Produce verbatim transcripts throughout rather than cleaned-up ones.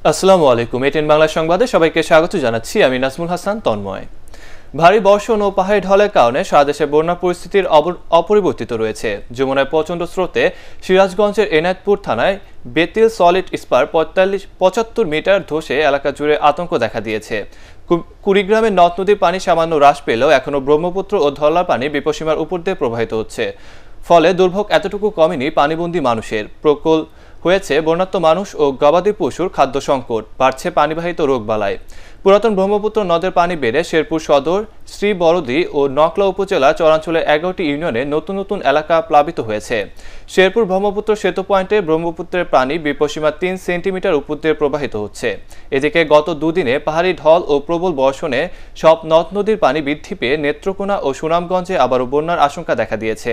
আসসালামু আলাইকুম। এটিএন বাংলা সংবাদে সবাইকে স্বাগত জানাচ্ছি। আমি নাজমুল হাসান তন্ময়। ভারী বর্ষণ ও পাহাড়ি ঢলের কারণে সারা দেশে বন্যা পরিস্থিতির অপরিবর্তিত রয়েছে। যমুনায় প্রচণ্ড স্রোতে সিরাজগঞ্জের এনায়েতপুর থানায় বেতিল সলিড স্পার পঁয়তাল্লিশ পঁচাত্তর মিটার ধসে এলাকা জুড়ে আতঙ্ক দেখা দিয়েছে। কুড়িগ্রামের নদ নদীর পানি সামান্য হ্রাস পেলেও এখনও ব্রহ্মপুত্র ও ধরলার পানি বিপদসীমার উপর দিয়ে প্রবাহিত হচ্ছে। ফলে দুর্ভোগ এতটুকু কমেনি পানিবন্দী মানুষের। প্রকল হয়েছে বন্যাত্ম মানুষ ও গবাদি পশুর খাদ্য সংকট, বাড়ছে পানিবাহিত রোগবালাই। পুরাতন ব্রহ্মপুত্র নদের পানি বেড়ে শেরপুর সদর, শ্রীবরদী ও নকলা উপজেলা চরাঞ্চলের এগারোটি ইউনিয়নে নতুন নতুন এলাকা প্লাবিত হয়েছে। শেরপুর ব্রহ্মপুত্র সেতু পয়েন্টে ব্রহ্মপুত্রের পানি বিপদসীমা তিন সেন্টিমিটার উপর দিয়ে প্রবাহিত হচ্ছে। এদিকে গত দুদিনে পাহাড়ি ঢল ও প্রবল বর্ষণে সব নদ নদীর পানি বৃদ্ধি পেয়ে নেত্রকোনা ও সুনামগঞ্জে আবারও বন্যার আশঙ্কা দেখা দিয়েছে।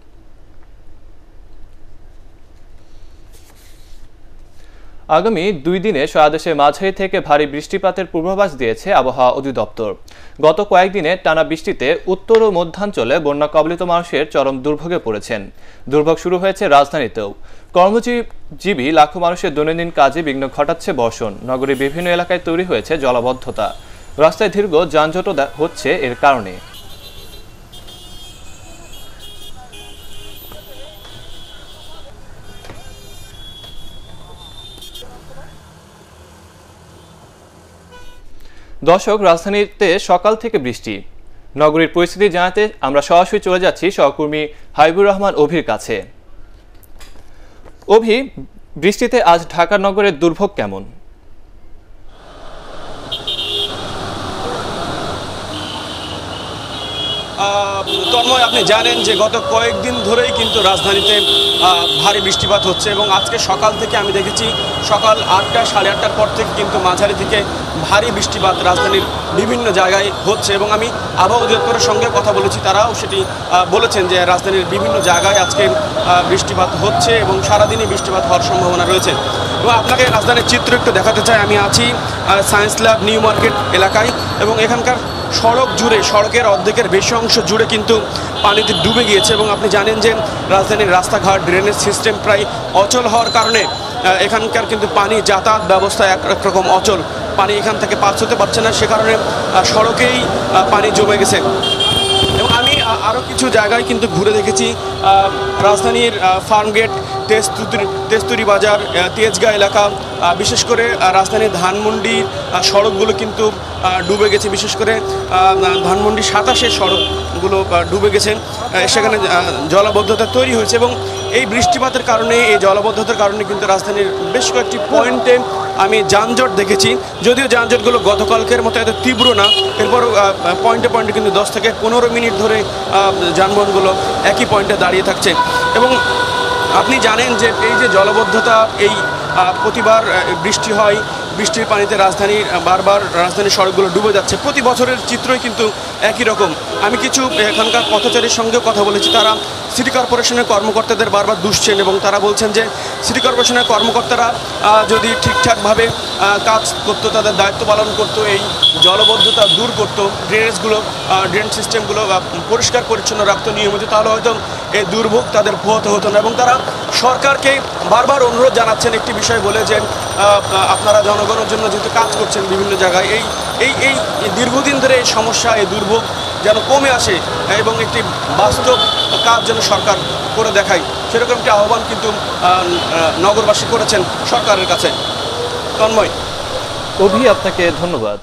আগামী দুই দিনে সারা দেশে মাঝারি থেকে ভারী বৃষ্টিপাতের পূর্বাভাস দিয়েছে আবহাওয়া অধিদপ্তর। গত কয়েকদিনে টানা বৃষ্টিতে উত্তর ও মধ্যাঞ্চলে বন্যা কবলিত মানুষের চরম দুর্ভোগে পড়েছেন। দুর্ভোগ শুরু হয়েছে রাজধানীতেও। কর্মজীবী লাখো মানুষের দৈনন্দিন কাজে বিঘ্ন ঘটাচ্ছে বর্ষণ। নগরীর বিভিন্ন এলাকায় তৈরি হয়েছে জলাবদ্ধতা। রাস্তায় দীর্ঘ যানজটও হচ্ছে এর কারণে। দর্শক, রাজধানীতে সকাল থেকে বৃষ্টি। নগরীর পরিস্থিতি জানাতে আমরা সরাসরি চলে যাচ্ছি সহকর্মী হাবিবুর রহমান অভির কাছে। অভি, বৃষ্টিতে আজ ঢাকা নগরের দুর্ভোগ কেমন? তন্ময়, আপনি জানেন যে গত কয়েকদিন ধরেই কিন্তু রাজধানীতে ভারী বৃষ্টিপাত হচ্ছে এবং আজকে সকাল থেকে আমি দেখেছি সকাল আটটা সাড়ে আটটার পর থেকে কিন্তু মাঝারি থেকে ভারী বৃষ্টিপাত রাজধানীর বিভিন্ন জায়গায় হচ্ছে এবং আমি আবহাওয়া অধিদপ্তরের সঙ্গে কথা বলেছি, তারাও সেটি বলেছেন যে রাজধানীর বিভিন্ন জায়গায় আজকে বৃষ্টিপাত হচ্ছে এবং সারাদিনই বৃষ্টিপাত হওয়ার সম্ভাবনা রয়েছে। এবং আপনাকে রাজধানীর চিত্র একটু দেখাতে চাই। আমি আছি সায়েন্স ল্যাব নিউ মার্কেট এলাকায় এবং এখানকার সড়ক জুড়ে, সড়কের অর্ধেকের বেশি অংশ জুড়ে কিন্তু পানিতে ডুবে গিয়েছে এবং আপনি জানেন যে রাজধানীর রাস্তাঘাট, ড্রেনেজ সিস্টেম প্রায় অচল হওয়ার কারণে এখানকার কিন্তু পানি যাতায়াত ব্যবস্থা একরকম অচল। পানি এখান থেকে পাস হতে পারছে না, সে কারণে সড়কেই পানি জমে গেছে। এবং আমি আরও কিছু জায়গায় কিন্তু ঘুরে দেখেছি, রাজধানীর ফার্মগেট, তেজতুরি তেজতুরি বাজার, তেজগাঁ এলাকা, বিশেষ করে রাজধানীর ধানমন্ডির সড়কগুলো কিন্তু ডুবে গেছে। বিশেষ করে ধানমন্ডি সাতাশের সড়কগুলো ডুবে গেছে, সেখানে জলাবদ্ধতা তৈরি হয়েছে এবং এই বৃষ্টিপাতের কারণে, এই জলাবদ্ধতার কারণে কিন্তু রাজধানীর বেশ কয়েকটি পয়েন্টে আমি যানজট দেখেছি। যদিও যানজটগুলো গতকালকের মতো এত তীব্র না, এরপরও পয়েন্টে পয়েন্টে কিন্তু দশ থেকে পনেরো মিনিট ধরে যানবাহনগুলো একই পয়েন্টে দাঁড়িয়ে থাকছে। এবং আপনি জানেন যে এই যে জলাবদ্ধতা, এই প্রতিবার বৃষ্টি হয়, বৃষ্টির পানিতে রাজধানী বারবার রাজধানীর সড়কগুলো ডুবে যাচ্ছে। প্রতি বছরের চিত্রই কিন্তু একই রকম। আমি কিছু এখানকার পথচারীর সঙ্গে কথা বলেছি, তারা সিটি কর্পোরেশনের কর্মকর্তাদের বারবার দুষছেন এবং তারা বলছেন যে সিটি কর্পোরেশনের কর্মকর্তারা যদি ঠিকঠাকভাবে কাজ করতো, তাদের দায়িত্ব পালন করতো, এই জলবদ্ধতা দূর করতো, ড্রেনেজগুলো, ড্রেন সিস্টেমগুলো পরিষ্কার পরিচ্ছন্ন রাখতো নিয়মিত, তাহলে হয়তো এই দুর্ভোগ তাদের পোহাতে হতো না। এবং তারা সরকারকে বারবার অনুরোধ জানাচ্ছেন একটি বিষয় বলে যে আপনারা জনগণের জন্য যেহেতু কাজ করছেন বিভিন্ন জায়গায়, এই এই এই দীর্ঘদিন ধরে এই সমস্যা, এই দুর্ভোগ যেন কমে আসে এবং একটি বাস্তব কাজ যেন সরকার করে দেখায়, সেরকম একটি আহ্বান কিন্তু নগরবাসী করেছেন সরকারের কাছে। তন্ময়। অভি, আপনাকে ধন্যবাদ।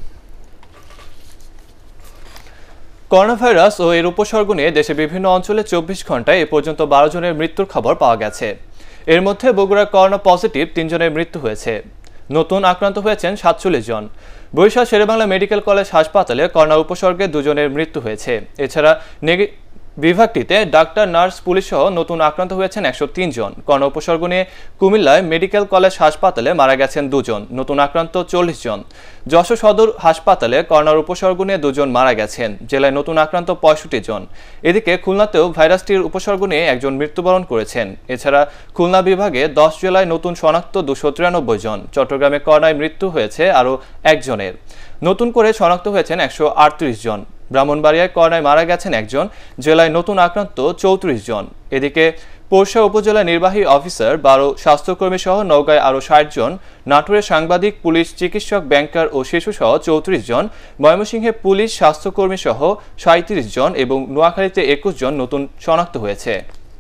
করোনা ভাইরাস ও এর উপসর্গ নিয়ে দেশে বিভিন্ন অঞ্চলে চব্বিশ ঘন্টায় এ পর্যন্ত বারো জনের মৃত্যুর খবর পাওয়া গেছে। এর মধ্যে বগুড়ার করোনা পজিটিভ তিনজনের মৃত্যু হয়েছে। নতুন আক্রান্ত হয়েছেন সাতচল্লিশ জন। বরিশাল শেরেবাংলা মেডিকেল কলেজ হাসপাতালে করোনা উপসর্গে দুজনের মৃত্যু হয়েছে। এছাড়া বিভাগটিতে ডাক্তার, নার্স, পুলিশ সহ নতুন আক্রান্ত হয়েছেন একশো তিন জন। করোনা উপসর্গ নিয়ে কুমিল্লায় মেডিকেল কলেজ হাসপাতালে মারা গেছেন দুজন, নতুন আক্রান্ত চল্লিশ জন। যশোর সদর হাসপাতালে করোনার উপসর্গ নিয়ে দুজন মারা গেছেন। জেলায় নতুন আক্রান্ত পঁয়ষট্টি জন। এদিকে খুলনাতেও ভাইরাসটির উপসর্গ নিয়ে একজন মৃত্যুবরণ করেছেন। এছাড়া খুলনা বিভাগে দশ জেলায় নতুন শনাক্ত দুশো তিরানব্বই জন। চট্টগ্রামে করোনায় মৃত্যু হয়েছে আরও একজনের। নতুন করে শনাক্ত হয়েছেন একশো আটত্রিশ জন। ব্রাহ্মণবাড়িয়ায় করোনায় মারা গেছেন একজন। জেলায় নতুন আক্রান্ত চৌত্রিশ জন। এদিকে পোরশা উপজেলা নির্বাহী অফিসার, বারো স্বাস্থ্যকর্মী সহ নওগাঁয় আরও ষাট জন, নাটোরে সাংবাদিক, পুলিশ, চিকিৎসক, ব্যাংকার ও শিশু সহ চৌত্রিশ জন, ময়মনসিংহে পুলিশ, স্বাস্থ্যকর্মী সহ সাঁইত্রিশ জন এবং নোয়াখালীতে একুশ জন নতুন শনাক্ত হয়েছে।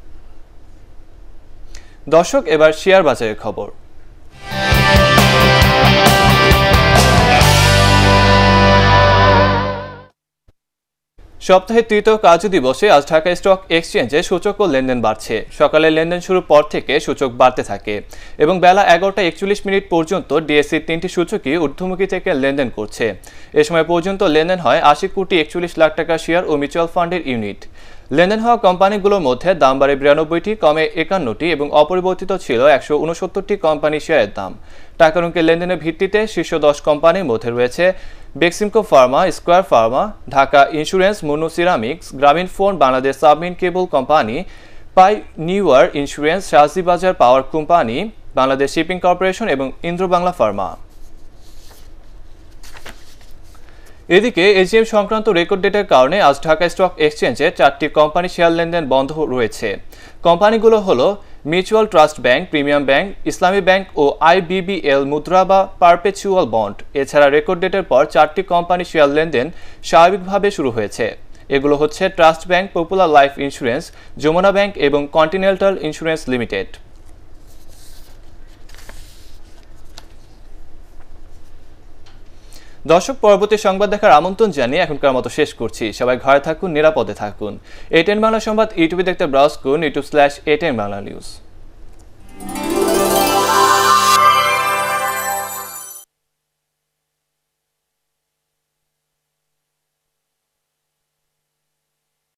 দর্শক, এবার শেয়ার বাজারের খবর। সপ্তাহের তৃতীয় কার্যদিবসে আজ ঢাকা স্টক এক্সচেঞ্জে সূচক ও লেনদেন বাড়ছে। সকালে লেনদেন শুরুর পর থেকে সূচক বাড়তে থাকে এবং বেলা এগারোটা একচল্লিশ মিনিট পর্যন্ত ডিএসসির তিনটি সূচকই ঊর্ধ্বমুখী থেকে লেনদেন করছে। এ সময় পর্যন্ত লেনদেন হয় আশি কোটি একচল্লিশ লাখ টাকা শেয়ার ও মিউচুয়াল ফান্ডের ইউনিট। লেনদেন হওয়া কোম্পানিগুলোর মধ্যে দাম বাড়ে বিরানব্বইটি, কমে একান্নটি এবং অপরিবর্তিত ছিল একশো উনসত্তরটি কোম্পানি শেয়ারের দাম। টাকার অঙ্কের লেনদেনের ভিত্তিতে শীর্ষ দশ কোম্পানির মধ্যে রয়েছে Beximco Pharma, Square Pharma, Dhaka Insurance, Munnu Ceramics, Grameenphone, Bangladesh Submarine Cable Company, Pioneer Insurance, Shahjibazar Power Company, Bangladesh Shipping Corporation এবং ইন্দ্র বাংলা ফার্মা। এদিকে এজিএম সংক্রান্ত রেকর্ড ডেটের কারণে আজ ঢাকা স্টক এক্সচেঞ্জে চারটি কোম্পানি শেয়ার লেনদেন বন্ধ রয়েছে। কোম্পানিগুলো হলো Mutual Trust Bank, Premium Bank, Islami Bank ও আইবিবিএল মুদ্রা বা পারপেচুয়াল বন্ড। এছাড়া রেকর্ড ডেটের পর চারটি কোম্পানি শেয়ার লেনদেন স্বাভাবিকভাবে শুরু হয়েছে। এগুলো হচ্ছে Trust Bank, Popular Life Insurance, Jamuna Bank এবং কন্টিনেন্টাল ইন্স্যুরেন্স লিমিটেড। দর্শক, পরবর্তী সংবাদ দেখার আমন্ত্রণ জানিয়ে এখনকার মতো শেষ করছি। সবাই ঘরে থাকুন, নিরাপদে থাকুন। এটিএন বাংলা সংবাদ ইউটিউবে দেখতে ব্রাউজ করুন YouTube slash ATN Bangla news.